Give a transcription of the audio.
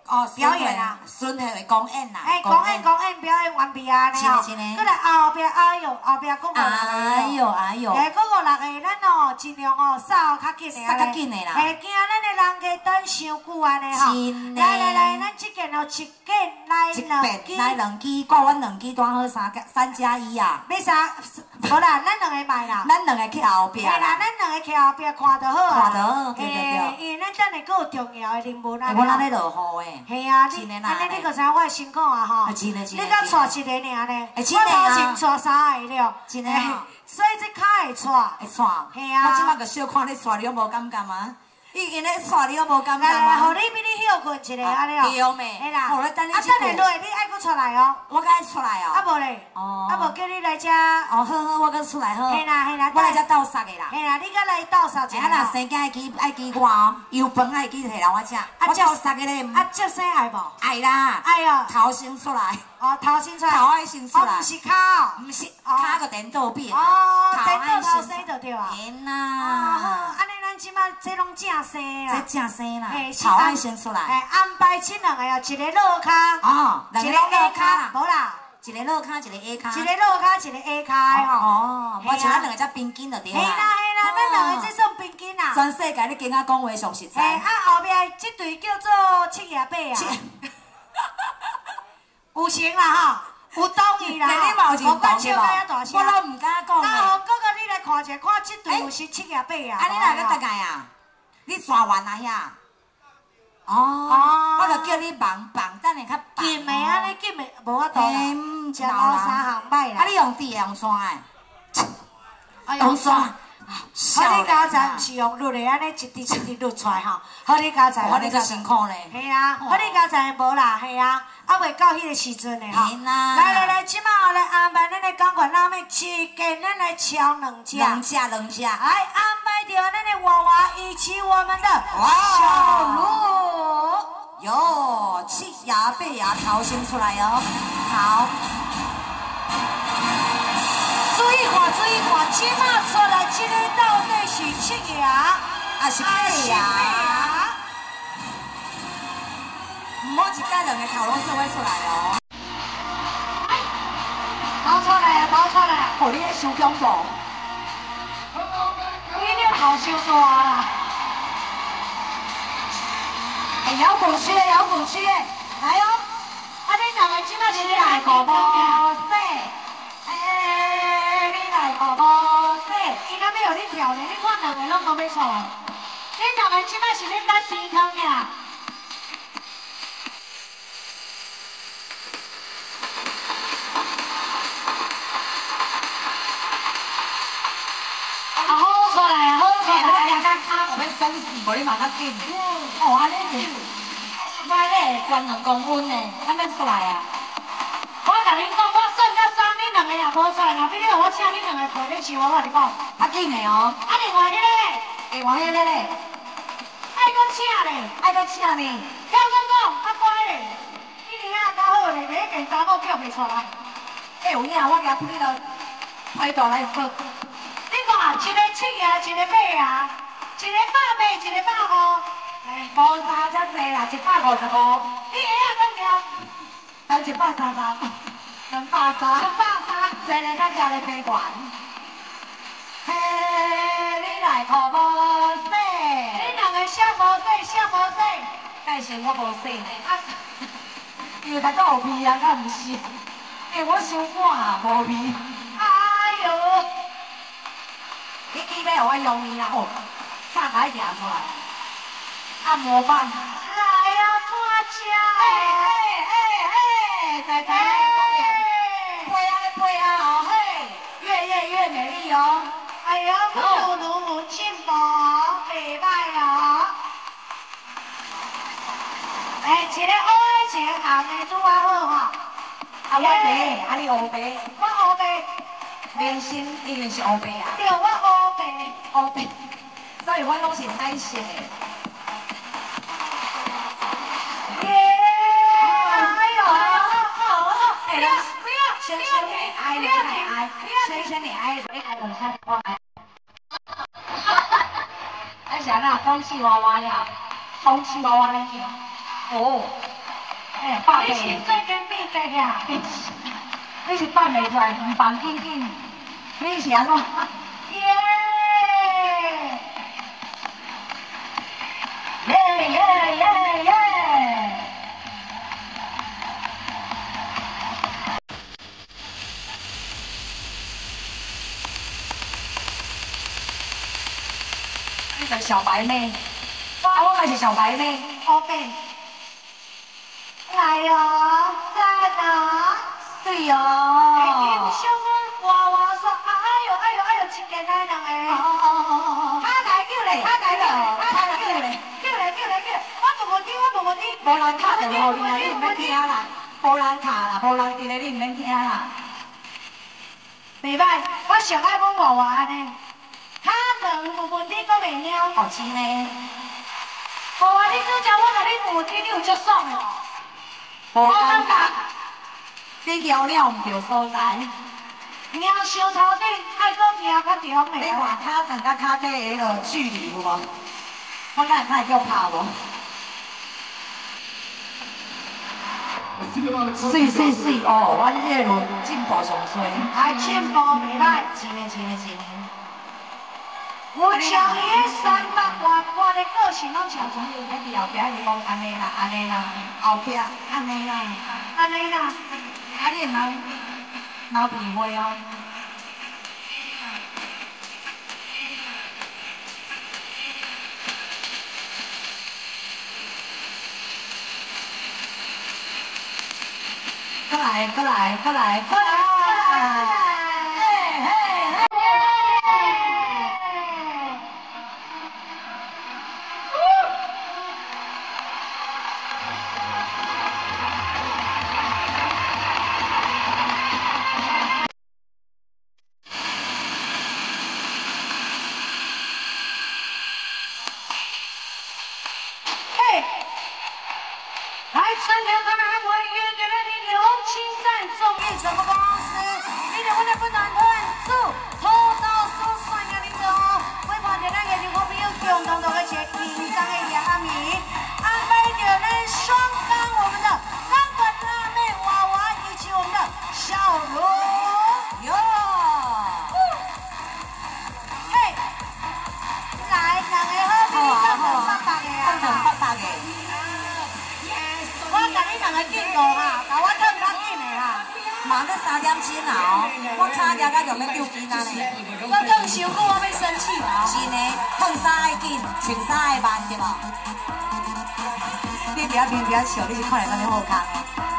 哦， 表演啊， 孙会公演啦， 哎，公演表演完毕啊，呢吼，搁来后壁哎哟，后壁搁5、6个， 哎呦， 哎，搁5、6个，咱哦尽量哦扫较紧的， 扫较紧的啦， 哎，惊咱的人家等伤久安尼吼，来，咱这件哦，一件来2支， 来2支，挂阮2支，单好3+1啊， 要啥？无啦，咱2个买啦， 咱2个去后壁啦， 咱2个去后壁看就好啊， 看就好，对， 因为咱等下搁有重要的任务啊， 我咱咧落雨诶， 系啊，你个知影我辛苦啊吼，你甲带一个尔呢，我头前带3个了， 真诶， 所以这骹会带， 会带， 系啊， 我即摆个小看你带你，我无感觉啊。已经咧带你，我无感觉来，互你比你休困一下，安尼哦。 对咩？ 嘿啦。 我咧等你一句。 等下落，你爱搁出来哦。 我该出来哦。 啊无咧。 哦。 啊无叫你来遮。 哦，好，我搁出来好。 嘿啦。 我来遮斗杀的啦。 嘿啦，你搁来斗杀者。 啊，若生囝爱记我哦，油饭爱记摕来我遮。我斗杀的咧。 啊，接生爱无？ 爱啦。 爱哦。 头先出来。 哦，头先出来。 头爱先出来。 哦，毋是骹哦。 毋是，骹个颠倒变。 哦，颠倒头生就对啊。 天哪。 哦，安尼咱即摆这拢正生啦。 这正生啦。头爱先出来。 哎，安排这2个哦，一个落骹。 哦， 一个 A 骹，无啦。 一个落骹，一个 A 骹。 一个落骹，一个 A 骹吼。 哦，我像咱2个才平均就对啦。 嘿啦，咱2个这算平均啦。 全世界你今仔讲话上实在。 嘿，后壁这队叫做七爷八啊。有成啦吼，有同意啦吼。 无管笑甲遐大声。 我拢唔敢讲。 那好，哥哥你来看者，看这队有是七爷八啊。 啊，你哪个大概啊？你刷完啊遐？哦，我就叫你忙，等下较紧的安尼紧的，无法度啦。食到3项歹啦。 啊，你用滴用刷诶？ 用刷。 好，你家在毋是用捋的安尼一滴捋出来吼。好，你家在。 我你较辛苦咧。 系啊，好，你家在无啦，系啊，啊未到迄个时阵的吼。来，即摆后来安排咱的钢管拉面，一件咱来敲2只。 2只。 来安排着咱的娃娃，以及我们的小鹿。 哟，七牙八牙头先出来哦，好。 注意看，即摆出来这个到底是七牙还是八牙？唔好一家2个头拢做伙出来哦。 跑出来！ 互你收恐怖。 你了头伤大啦！ 哎，摇滚区，来哦！ 啊，你2个即摆是你来搞无？你来搞无？伊若要互你跳呢，你看2个拢都要出来。你2个即摆是咧等天空呀？好出来！ 我脚我要生死，无你嘛较紧。哦，安尼是，我咧悬2公分呢，安尼出来啊？ 我甲恁讲，我算到3，你2个也无出来，后壁你互我请你2个陪你去，我甲你讲。 较紧的哦。 啊，另外迄个咧， 另外迄个咧， 爱搁请咧， 爱搁请呢。 跳讲，较乖咧，你尔啊较好咧，每件查某叫袂出来。 有影，我举你了，快大来做。 你看，一个七啊，一个八啊，一个100八，一个150。 哎，无差遮济啦，155。 你下啊怎跳？ 才130，230，130，这个较食咧平悬。嘿，你来可无洗？ 你2个啥无洗？ 但是我无洗呢。因为大家有味啊，敢毋是？我伤寒啊，无味。 哎哟！ 你记要互我用面啊吼，啥甲伊夹出来？按摩棒。 来啊，看吃仔仔，背啊哦嘿，越美丽哦。 哎呀，母进步，袂歹哦。哎，一个黑一个红的拄啊好吼。 啊，我白，啊你黑白。 我黑白。 连身一定是黑白啊。 对，我黑白，所以我拢是彩色的。先你爱，你爱，先你爱，你爱等下我爱。哎，啥啦？风气娃娃呀，风气娃娃那个。哦。 哎，爸，你是最近变这呀？你是办袂出来，唔办紧紧，你是安怎？耶！耶耶耶耶！你是小白妹，我也是小白妹。OK。来哟，赞啊！对哟。英雄娃娃说：哎呦，一件来人诶！哦。他来叫嘞，他来了，他来叫嘞，叫！我问你，无人卡就无你啊，你唔免听啦，无人卡啦，无人伫咧，你唔免听啦。袂歹，我上爱阮娃娃安尼，卡两问你阁袂了。哦，真诶。娃娃，你拄则我甲你问题，你有足爽哦。无感觉，你聊了唔对所在。猫小头顶，爱搁猫较中的。你看脚上甲脚底个距离有无？我敢会叫拍无？水哦！阮迄个轮进步上衰。还进步袂歹，真诶。我像伊个300万，我的个性拢像从伊喺后壁伊讲安尼啦，后壁安尼啦，啊你老皮灰哦。过来！来，3条他们还会约给了你刘青赞综艺传播公司，你哋我哋本人数拖到数算嘅呢度，每盘嘅咱嘅好朋友共同嘅一個緊張嘅夜暗暝，安排着咱雙鋼我們的鋼管辣妹娃娃以及我們的小羅喲，嘿，來人嘅好朋友200嘅。我甲你两个警告哈，甲我烫较紧的哈。忙到3點鐘啊哦，我差點甲用要丟機仔呢。我燙傷久，我要生氣啊！是呢，燙衫愛緊，穿衫愛慢，對無？你不要笑，你是看來敢你好看的。